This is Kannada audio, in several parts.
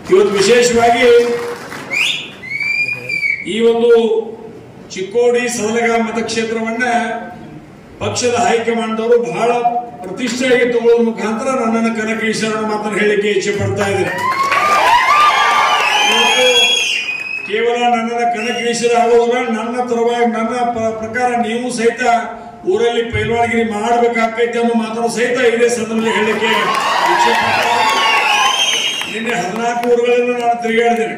ಇವತ್ತು ವಿಶೇಷವಾಗಿ ಈ ಒಂದು ಚಿಕ್ಕೋಡಿ ಸದಲಗ ಮತಕ್ಷೇತ್ರವನ್ನ ಪಕ್ಷದ ಹೈಕಮಾಂಡ್ ಅವರು ಬಹಳ ಪ್ರತಿಷ್ಠೆಯಾಗಿ ತಗೊಳ್ಳೋದ್ರ ಮುಖಾಂತರ ನನ್ನನ್ನು ಕನಕೇಶ್ವರನ ಮಾತನ್ನು ಹೇಳಲಿಕ್ಕೆ ಇಚ್ಛೆ ಪಡ್ತಾ ಇದ್ದಾರೆ. ಕೇವಲ ನನ್ನನ್ನು ಕನಕೇಶ್ವರ ಆಗೋದಿಲ್ಲ, ನನ್ನ ತರವಾಗಿ ನನ್ನ ಪ್ರಕಾರ ನೀವು ಸಹಿತ ಊರಲ್ಲಿ ಪೈಲ್ವಾನಗಿರಿ ಮಾಡಬೇಕಾಗ್ತೈತೆ ಅನ್ನೋ ಮಾತನ್ನು ಸಹಿತ ಇದೇ ಸಂದರ್ಭದಲ್ಲಿ ಹೇಳಲಿಕ್ಕೆ ಇಚ್ಛೆ ಪಡ್ತಾ ನಿನ್ನೆ 14 ಊರುಗಳನ್ನು ನಾನು ತಿರುಗಾಡಿದ್ದೇನೆ.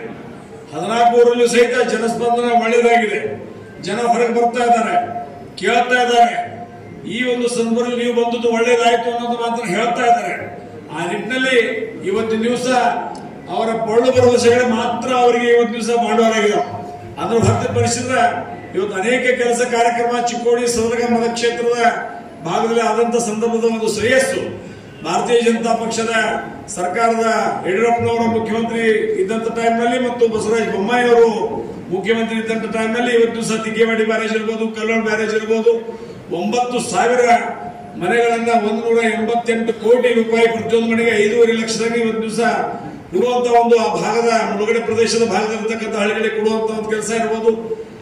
14 ಊರಲ್ಲೂ ಸಹಿತ ಜನಸ್ಪಂದನ ಒಳ್ಳೆಯದಾಗಿದೆ. ಜನ ಹೊರಗೆ ಬರ್ತಾ ಇದ್ದಾರೆ, ಕೇಳ್ತಾ ಇದ್ದಾರೆ. ಈ ಒಂದು ಸಂದರ್ಭದಲ್ಲಿ ನೀವು ಬಂದದ್ದು ಒಳ್ಳೇದಾಯ್ತು ಅನ್ನೋದು ಮಾತ್ರ ಹೇಳ್ತಾ ಇದ್ದಾರೆ. ಆ ನಿಟ್ಟಿನಲ್ಲಿ ಇವತ್ತಿನ ದಿವಸ ಅವರ ಪೊಳ್ಳು ಭರವಸೆಗಳು ಮಾತ್ರ ಅವರಿಗೆ ಇವತ್ತು ದಿವಸ ಮಾಡುವರಾಗಿದೆ. ಅದ್ರ ಹೊರತುಪಡಿಸಿದ್ರೆ ಇವತ್ತು ಅನೇಕ ಕೆಲಸ ಕಾರ್ಯಕ್ರಮ ಚಿಕ್ಕೋಡಿ ಸದಲಗ ಮತಕ್ಷೇತ್ರದ ಭಾಗದಲ್ಲಿ ಆದಂತ ಸಂದರ್ಭದ ಒಂದು ಶ್ರೇಯಸ್ಸು ಭಾರತೀಯ ಜನತಾ ಪಕ್ಷದ ಸರ್ಕಾರದ ಯಡಿಯೂರಪ್ಪನವರ ಮುಖ್ಯಮಂತ್ರಿ ಇದ್ದಂತ ಟೈಮ್ನಲ್ಲಿ ಮತ್ತು ಬಸವರಾಜ ಬೊಮ್ಮಾಯಿ ಅವರು ಮುಖ್ಯಮಂತ್ರಿ ಇದ್ದಂತ ಟೈಮ್ನಲ್ಲಿ ಇವತ್ತು ದಿವಸ ತಿಗ್ಗೇವಾಡಿ ಬ್ಯಾರೇಜ್ ಇರ್ಬೋದು, ಕಲ್ಲೋಳ ಬ್ಯಾರೇಜ್ ಇರ್ಬೋದು, 9,000 ಮನೆಗಳನ್ನ 188 ಕೋಟಿ ರೂಪಾಯಿ ಪ್ರತಿಯೊಂದು ಮನೆಗೆ 5.5 ಲಕ್ಷದಾಗ ಇವತ್ತು ದಿವಸ ಕೊಡುವಂತ ಒಂದು ಆ ಭಾಗದ ಮುಳುಗಡೆ ಪ್ರದೇಶದ ಭಾಗದಲ್ಲಿರ್ತಕ್ಕಂಥ ಹಳ್ಳಿಗಳಿಗೆ ಕೊಡುವಂತ ಒಂದು ಕೆಲಸ ಇರ್ಬೋದು,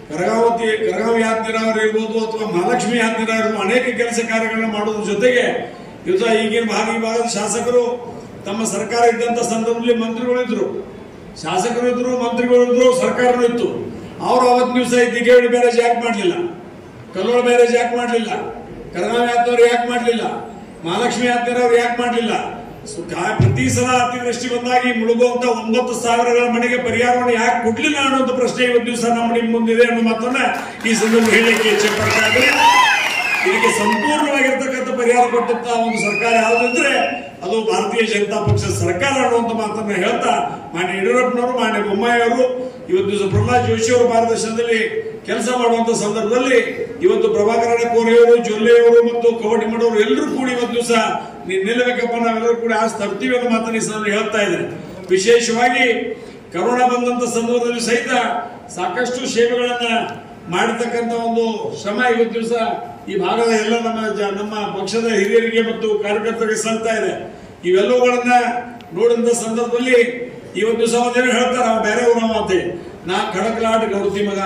ಕರಗಾವಿ ಯಾತ್ನಿರಾವರು ಇರ್ಬೋದು ಅಥವಾ ಮಹಾಲಕ್ಷ್ಮಿ ಯಾತ್ನಿರಾವರು ಇರ್ಬೋದು, ಅನೇಕ ಕೆಲಸ ಕಾರ್ಯಗಳನ್ನ ಮಾಡೋದ್ರ ಜೊತೆಗೆ ಇವತ್ತು ಈಗಿನ ಭಾಗದ ಶಾಸಕರು ತಮ್ಮ ಸರ್ಕಾರ ಇದ್ದಂತ ಸಂದರ್ಭದಲ್ಲಿ ಮಂತ್ರಿಗಳಿದ್ರು, ಶಾಸಕರು ಇದ್ರು, ಮಂತ್ರಿಗಳಿದ್ರು, ಸರ್ಕಾರನೂ ಇತ್ತು. ಅವರು ಅವತ್ತು ದಿವಸ ತಿಗ್ಗೇವಾಡಿ ಬ್ಯಾರೇಜ್ ಯಾಕೆ ಮಾಡಲಿಲ್ಲ, ಕಲ್ಲೋಳ ಬ್ಯಾರೇಜ್ ಯಾಕೆ ಮಾಡಲಿಲ್ಲ, ಕರಗಾವಿ ಯಾತ್ನವ್ರು ಯಾಕೆ ಮಾಡಲಿಲ್ಲ, ಮಹಾಲಕ್ಷ್ಮಿ ಯಾತ್ನಿರವ್ರು ಯಾಕೆ ಮಾಡಲಿಲ್ಲ? ಪ್ರತಿ ಸಲ ಅತಿವೃಷ್ಟಿ ಬಂದಾಗಿ ಮುಳುಗುವಂತ 9,000 ಮನೆಗೆ ಪರಿಹಾರವನ್ನು ಯಾಕೆ ಕೊಡ್ಲಿಲ್ಲ ಅನ್ನೋದು ಪ್ರಶ್ನೆ ಇವತ್ತು ದಿವಸ ನಮ್ಮ ನಿಮ್ಮ ಮುಂದಿದೆ ಅನ್ನೋ ಮಾತನ್ನ ಈ ಸಂದರ್ಭ ಹೇಳಲಿಕ್ಕೆ ಇಚ್ಛೆ ಪಡ್ತಾ ಇದ್ದಾರೆ. ಇದಕ್ಕೆ ಸಂಪೂರ್ಣವಾಗಿರ್ತಕ್ಕಂಥ ಪರಿಹಾರ ಕೊಟ್ಟಂತ ಒಂದು ಸರ್ಕಾರ ಯಾವುದಂದ್ರೆ ಅದು ಭಾರತೀಯ ಜನತಾ ಪಕ್ಷದ ಸರ್ಕಾರ ಅನ್ನುವಂತ ಮಾತನ್ನ ಹೇಳ್ತಾ ಮಾನ್ಯ ಯಡಿಯೂರಪ್ಪನವರು, ಮಾನ್ಯ ಬೊಮ್ಮಾಯಿ ಅವರು, ಇವತ್ತು ದಿವಸ ಪ್ರಹ್ಲಾದ್ ಜೋಶಿ ಅವರು ಮಾರ್ಗದರ್ಶನದಲ್ಲಿ ಕೆಲಸ ಮಾಡುವಂತ ಸಂದರ್ಭದಲ್ಲಿ ಇವತ್ತು ಪ್ರಭಾಕರ ಕೋರೆಯವರು, ಜೊಲ್ಲೆಯವರು ಮತ್ತು ಕವಟಿಮಠವರು ಎಲ್ಲರೂ ಕೂಡಿ ಇವತ್ತು ದಿವಸ ನಿಲ್ಲಬೇಕಪ್ಪ, ನಾವೆಲ್ಲರೂ ಕೂಡ ಆಸ್ ತರ್ತೀವಿ ಅನ್ನೋ ಮಾತನ್ನ ಈ ಸಂದರ್ಭದಲ್ಲಿ ಹೇಳ್ತಾ ಇದ್ದಾರೆ. ವಿಶೇಷವಾಗಿ ಕರೋನಾ ಬಂದಂತ ಸಂದರ್ಭದಲ್ಲಿ ಸಹಿತ ಸಾಕಷ್ಟು ಸೇವೆಗಳನ್ನ ಮಾಡತಕ್ಕಂತ ಒಂದು ಶ್ರಮ ಇವತ್ತು ದಿವಸ ಈ ಭಾಗದ ಎಲ್ಲ ನಮ್ಮ ಪಕ್ಷದ ಹಿರಿಯರಿಗೆ ಮತ್ತು ಕಾರ್ಯಕರ್ತರಿಗೆ ಸಲ್ತಾ ಇದೆ. ಇವೆಲ್ಲವುಗಳನ್ನ ನೋಡಿದ ಸಂದರ್ಭದಲ್ಲಿ ಇವತ್ತು ದಿವಸ ಒಂದೇನು ಹೇಳ್ತಾರೆ, ನಾವು ಬೇರೆ ಊರ ಮಾತೆ, ನಾ ಕಡಕಲಾಟ ಗೌಡತಿ ಮಗ,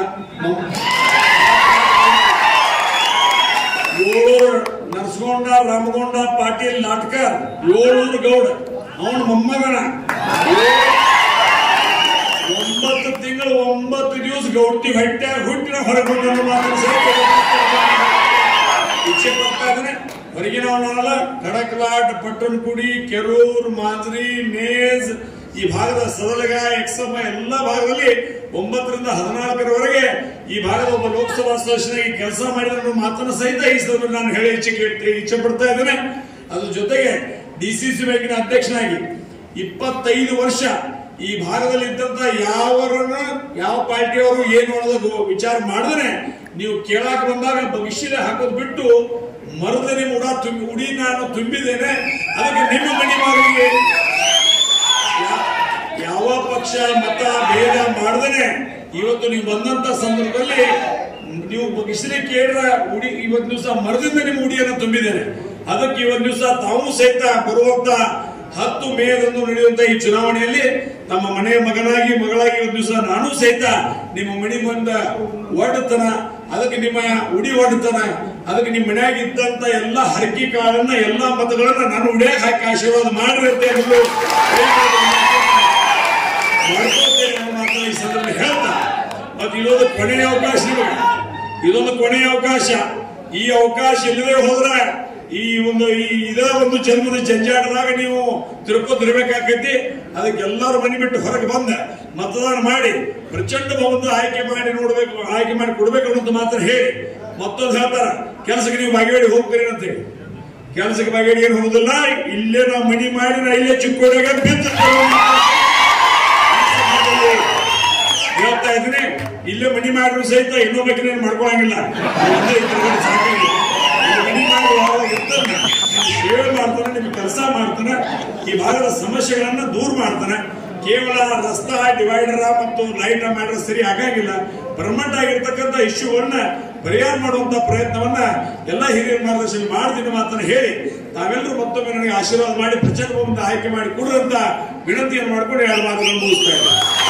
ಏಳೂರು ನರಸಗೊಂಡ ರಾಮಗೊಂಡ ಪಾಟೀಲ್ ನಾಟ್ಕರ್, 7 ಗೌಡ, ಅವನ ಮೊಮ್ಮಗನ 9 ತಿಂಗಳು 9 ದಿವಸ ಗೌಡ್ತಿ ಹುಟ್ಟಿನ ಹೊರಗೊಂಡ ಇಚ್ಛೆ ಪಡ್ತಾ ಇದ್ದಾನೆ. ಹೊರಗಿನವನಲ್ಲ, ಕಡಕಲಾಟ್, ಪಟ್ಟಣಕುಡಿ, ಕೆರೂರ್, ಮಾಂಜ್ರಿ, ನೇಜ್, ಈ ಭಾಗದ ಸದಲಗ, ಎಕ್ಸಮ ಎಲ್ಲ ಭಾಗದಲ್ಲಿ 9 ರಿಂದ 14 ಈ ಭಾಗದ ಒಬ್ಬ ಲೋಕಸಭಾ ಸದಸ್ಯನಾಗಿ ಕೆಲಸ ಮಾಡಿದ ಮಾತನ್ನು ಸಹಿತ ಈ ಸಂದರ್ಭದಲ್ಲಿ ನಾನು ಹೇಳಿ ಇಚ್ಛೆ ಪಡ್ತಾ ಇದ್ದೇನೆ. ಅದ್ರ ಜೊತೆಗೆ DCC ಬ್ಯಾಂಕಿನ ಅಧ್ಯಕ್ಷನಾಗಿ 25 ವರ್ಷ ಈ ಭಾಗದಲ್ಲಿ ಇದ್ದಂತ ಯಾವ ಪಾರ್ಟಿಯವರು ಏನು ಅನ್ನೋದು ವಿಚಾರ ಮಾಡಿದ್ರೆ ನೀವು ಕೇಳಾಕ ಬಂದಾಗ ಭವಿಷ್ಯದ ಹಾಕೋದು ಬಿಟ್ಟು ಮರದ ನಿಮ್ಮ ಉಡಿ ನಾನು ತುಂಬಿದ್ದೇನೆ, ಅದಕ್ಕೆ ನಿಮ್ಮ ಮನೆ ಮಾರಿಗೆ ಯಾವ ಪಕ್ಷ ಮತ ಭೇದ ಮಾಡದೇನೆ ಇವತ್ತು ನೀವು ಬಂದಂತ ಸಂದರ್ಭದಲ್ಲಿ ನೀವು ಭವಿಷ್ಯದ ಕೇಳಿದ ಉಡಿ ಇವತ್ತು ದಿವಸ ಮರದಿಂದ ನಿಮ್ಮ ಉಡಿಯನ್ನು ತುಂಬಿದ್ದೇನೆ. ಅದಕ್ಕೆ ಇವತ್ತು ದಿವಸ ತಾವು ಸಹಿತ ಬರುವಂತ 10 ಮೇದಂದು ನಡೆಯುವಂತ ಈ ಚುನಾವಣೆಯಲ್ಲಿ ತಮ್ಮ ಮನೆಯ ಮಗಳಾಗಿ ಇವತ್ತು ದಿವಸ ನಾನು ಸಹಿತ ನಿಮ್ಮ ಮನೆ ಬಂದ ಒಡ್ಡತನ, ಅದಕ್ಕೆ ನಿಮ್ಮ ಉಡಿ ಒಡ್ಡತನ, ಅದಕ್ಕೆ ನಿಮ್ಮ ಮನೆಯಾಗಿ ಇದ್ದಂತ ಎಲ್ಲ ಹರಕಿ ಕಾಳನ್ನ ಎಲ್ಲ ಮತಗಳನ್ನ ನಾನು ಉಡಿಯಾಗ ಹಾಕಿ ಆಶೀರ್ವಾದ ಮಾಡಿರುತ್ತೆ ಅನ್ನೋದು ಮಾಡ್ಕೊಳ್ತೇನೆ ಅನ್ನೋ ಮಾತ್ರ ಈ ಸಂದರ್ಭದಲ್ಲಿ ಹೇಳ್ತಾ, ಮತ್ತೆ ಇದೊಂದು ಕೊನೆಯ ಅವಕಾಶ, ಇದೊಂದು ಕೊನೆಯ ಅವಕಾಶ. ಈ ಅವಕಾಶ ಇಲ್ಲದೆ ಹೋದ್ರೆ ಇದೇ ಒಂದು ಜನ್ಮದ ಜಂಜಾಟದಾಗ ನೀವು ತಿರ್ಬೇಕಾಕೈತಿ. ಅದಕ್ಕೆಲ್ಲರೂ ಮನೆ ಬಿಟ್ಟು ಹೊರಗೆ ಬಂದ ಮತದಾನ ಮಾಡಿ ಪ್ರಚಂಡ ಬಹುಮತ ಆಯ್ಕೆ ಮಾಡಿ ಕೊಡ್ಬೇಕು ಅನ್ನೋದು ಮಾತ್ರ ಹೇಳಿ ಮತ್ತೊಂದು ಹೇಳ್ತಾರ, ಕೆಲಸಕ್ಕೆ ನೀವು ಬಾಗೇವಾಡಿ ಹೋಗ್ತೀರಿ ಅಂತೇಳಿ. ಕೆಲಸಕ್ಕೆ ಬಾಗೇವಾಡಿ ಏನು ಹೋಗುದಿಲ್ಲ, ಇಲ್ಲೇ ನಾವು ಮನಿ ಮಾಡಿ ನಾ ಇಲ್ಲೇ ಚಿಕ್ಕೋಡಿಯಾಗ ಹೇಳ್ತಾ ಇದ್ದೀನಿ. ಇಲ್ಲೇ ಮನಿ ಮಾಡಿದ್ರು ಸಹಿತ ಇನ್ನೊಬ್ಬಕ್ಕೆ ಮಾಡ್ಕೊಳಂಗಿಲ್ಲ, ಸಾಕಾಗಿಲ್ಲ. ಮನಿ ಮಾಡಿ ಸೇವೆ ಮಾಡ್ತಾನೆ, ನಿಮ್ಗೆ ಕೆಲಸ ಮಾಡ್ತಾನೆ, ಈ ಭಾಗದ ಸಮಸ್ಯೆಗಳನ್ನ ದೂರ ಮಾಡ್ತಾನೆ. ಕೇವಲ ರಸ್ತಾ ಡಿವೈಡರ್ ಮತ್ತು ಲೈಟ್ ಮಾಡಿದ್ರೆ ಸರಿ ಆಗಾಗಿಲ್ಲ. ಪರ್ಮನೆಂಟ್ ಆಗಿರ್ತಕ್ಕಂಥ ಇಶ್ಯೂಗಳನ್ನ ಪರಿಹಾರ ಮಾಡುವಂತ ಪ್ರಯತ್ನವನ್ನ ಎಲ್ಲ ಹಿರಿಯರ ಮಾರ್ಗದರ್ಶನ ಮಾಡ್ತೀನಿ ಮಾತನ್ನ ಹೇಳಿ ತಾವೆಲ್ಲರೂ ಮತ್ತೊಮ್ಮೆ ನನಗೆ ಆಶೀರ್ವಾದ ಮಾಡಿ ಪ್ರಚಂಡ ಬಹುಮತ ಆಯ್ಕೆ ಮಾಡಿ ಕೊಡ್ರಂತ ವಿನಂತಿಯನ್ನು ಮಾಡ್ಕೊಂಡು 2 ಮಾತುಗಳನ್ನು ಮುಗಿಸ್ತಾ ಇದ್ದಾರೆ.